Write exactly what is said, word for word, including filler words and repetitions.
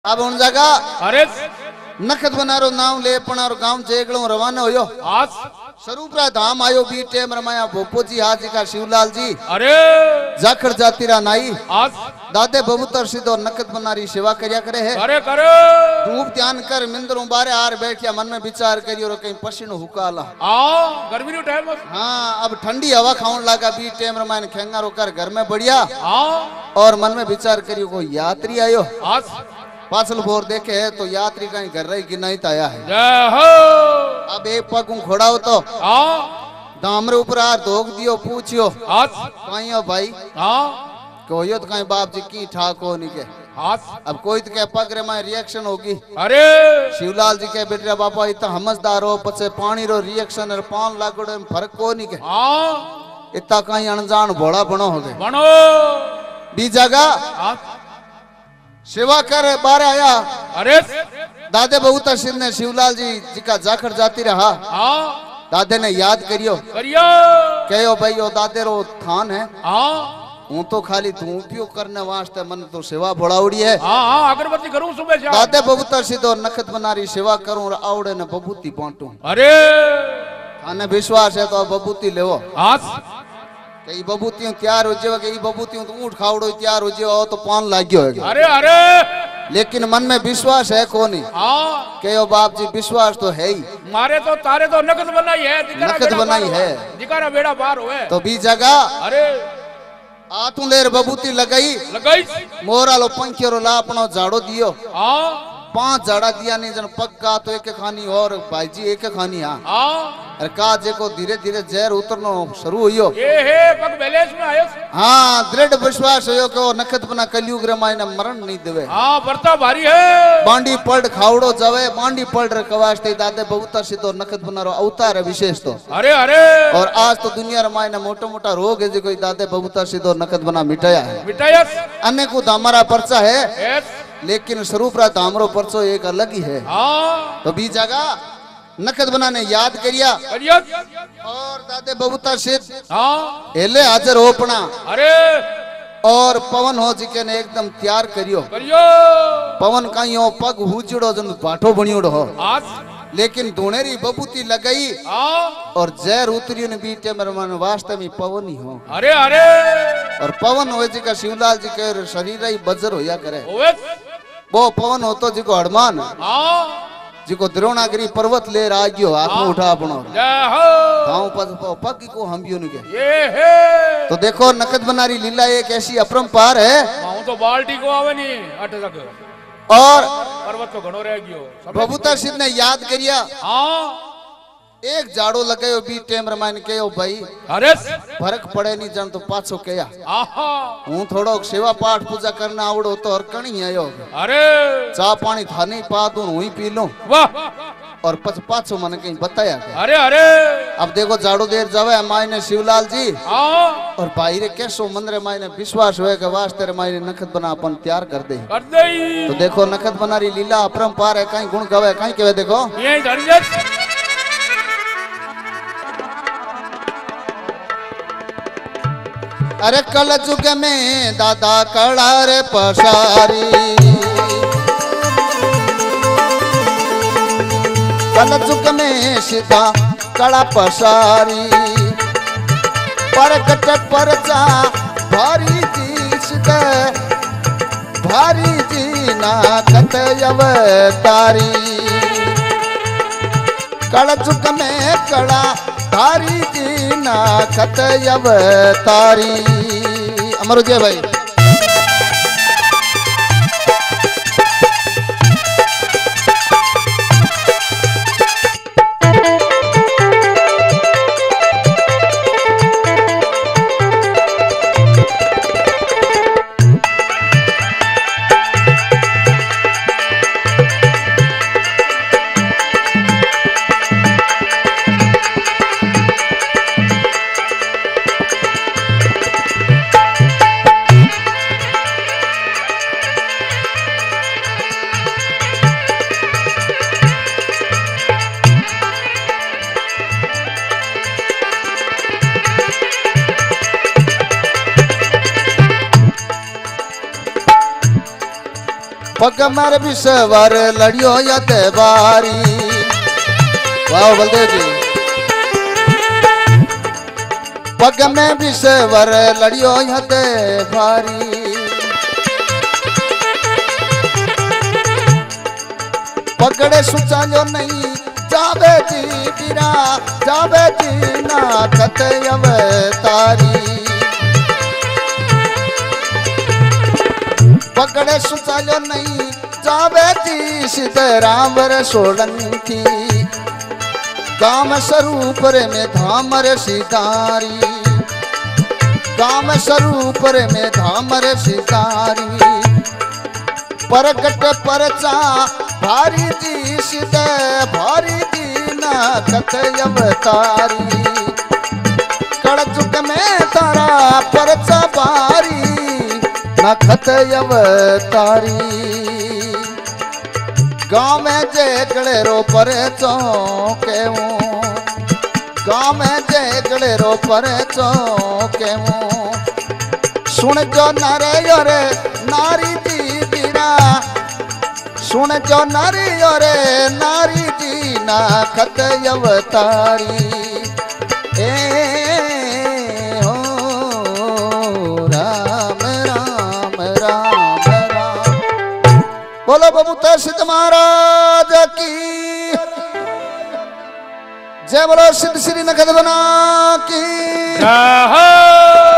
अब उन जगह अरे नखत बनारो नाम ले पणारो गांव जेगलो रवाना होयो। आज स्वरूपरा धाम आयो बी टेम रमाया भोपो जी हाजी का शिवलाल जी अरे जाखड़ जातीरा नाई आज दादे बबूतर सिद्धो नखत बनारी सेवा करया करे है। करे करे धूप ध्यान कर मिंदरों बारे आर बैठिया मन में विचार करियो रो कहीं पसीनो हुकाला। आ गर्मी नो टाइम हाँ अब ठंडी हवा खाऊं लगा बी टेम रमायन खेंगारो कर घर में बढ़िया आ और मन में विचार करियो को यात्री आयो। आज पासल बोर देखे है तो यात्री कहीं घर रही कि नहीं आया है। जय हो अब एक पग खोड़ा हो तो आ दामरे ऊपर आर धोख दियो पूछियो आज कहीं हो भाई आ कहो तो कहीं बाप जी की ठाक हो नहीं के। आज अब कोई तो कह पग रे माय रिएक्शन होगी। अरे शिवलाल जी के बेटा बापा इतना समझदार हो पचे पानी रो रिएक्शन और पान लागोड़े में फर्क को नहीं के। आ इतना कहीं अनजान भोला बनो हो गए बनो बी जगह आज सेवा कर बारे आया। अरे दादे बहुता सिर ने शिवलाल जी जी का जाखड़ जाती रहा। आ दादे ने याद करियो करियो कहो भाई ओ दादे रो थान है आ हूं तो खाली तू उपयोग करने वास्ते मन तो सेवा बढ़ावड़ी है। हाँ हाँ अगरबत्ती करूं सुबह शाम दादे बबूतर सीधो नखत बनारी सेवा करूं और आवड़े ने बबूती बांटूं। अरे थाने विश्वास है तो बबूती लेवो आज कई बबूतियों तैयार हो जाओ कई बबूतियों तो ऊँट खावड़ो तैयार हो जाओ तो पान लाग्यो है। अरे अरे लेकिन मन में विश्वास है को नहीं हाँ कहो बाप जी विश्वास तो है ही मारे तो तारे तो नकद बनाई है दिकारा नकद बेड़ा बनाई पार है। हुए, दिकारा बेड़ा पार हुए तो भी जगह अरे आतू लेर बबूती लगाई लगाई मोरा लो पंखियो ला अपनो झाड़ो दियो हाँ पांच झाड़ा दिया नहीं जन पग का तो एक खानी और भाई जी एक खानी हाँ हाँ अरे का जेको धीरे धीरे जहर उतरनो शुरू हुयो। ये है पग बैलेंस में आयो हाँ दृढ़ विश्वास हो कि वो नखत बना कलयुग रे मायने मरण नहीं देवे। हाँ बरता भारी है बांडी पड़ खावड़ो जावे बांडी पड़ रे कवास्ते दादे बहुता सीधो नखत बना रो अवतार है विशेष तो। अरे अरे और आज तो दुनिया रे मायने मोटा मोटा रोग है जो कोई दादे बहुता सीधो नखत बना मिटाया है। मिटायस अनेको हमारा पर्चा है यस लेकिन स्वरूप रात हमरो परचो एक अलग ही है। हाँ तो बी जगह नखत बनाने याद करिया करियस और दादे बबूता सिद्ध हाँ हेले हाजिर हो अपना अरे और पवन हो जी के ने एकदम तैयार करियो करियो पवन कहीं हो पग हुचड़ो जन बाठो बनियोड़ो हो आज लेकिन धुनेरी बबूती लगाई हाँ और जहर उतरी ने बीटे मेरे मन वास्तव में पवन ही हो। अरे अरे और पवन हो जी का शिवलाल जी के शरीर ही बजर होया करे ओए वो पवन हो तो जी को हनुमान हाँ जी को द्रोणागिरी पर्वत ले रागियो हाथ में उठा अपनो जय हो गाँव पग पग को हम भी उनके ये है तो देखो नखत बनारी लीला एक ऐसी अपरंपार है। हूं तो बाल्टी को आवे नहीं अट तक और पर्वत तो घणो रह गयो बबूता सिद्ध ने याद करिया हाँ एक झाड़ो लगायो बी टेम रमायन के भाई अरे फर्क पड़े नहीं जान तो पाछो कया आहा हूं थोड़ो सेवा पाठ पूजा करना आवड़ो तो और कणी आयो अरे चा पानी थाने पा दूं हुई पी लूं वाह और पछ पाछो मन कहीं बताया गया। अरे अरे अब देखो झाड़ू देर जावे मायने शिवलाल जी हाँ और भाई रे कैसो मन रे मायने विश्वास होए के वास्ते रे मायने नखत बना अपन तैयार कर दे कर दे तो देखो नखत बनारी लीला अपरंपार है कहीं गुण गवे कहीं केवे देखो ये धरियत अरे कल जुग में दादा कड़ा रे पसारी कल जुग में सीधा कड़ा पसारी परकट परचा भारी जी सीधे भारी जी ना कत अवतारी कल जुग में कड़ा धारी जी ना खत अवतारी अमर जय भाई पग मर विश्वर लड़ियो यत बारी। वाह बलदेव जी। पग में विश्वर लड़ियो यत बारी। पगड़े सुचालो नहीं जावे जी बीरा जावे जी ना कत अवतारी। पगड़े सुचालो नहीं जावे जी सीताराम रे सोलंकी। काम स्वरूप रे में धाम रे सितारी। काम स्वरूप रे में धाम रे सितारी। परगट परचा भारी जी सिद भारी जी ना कत अवतारी। कड़चुक में तारा परचा भारी ना कत अवतारी। गाँव में जेकड़े रो परचो केवूं। गाँव में जेकड़े रो परचो केवूं। सुन जो नरे योरे नारी जी बीरा। सुन जो नारी योरे नारी जी ना खत अवतारी। ए हो राम राम राम राम। बोलो बबूता सिद्ध महाराज की जय। बोलो सिद्ध श्री नखत बना की।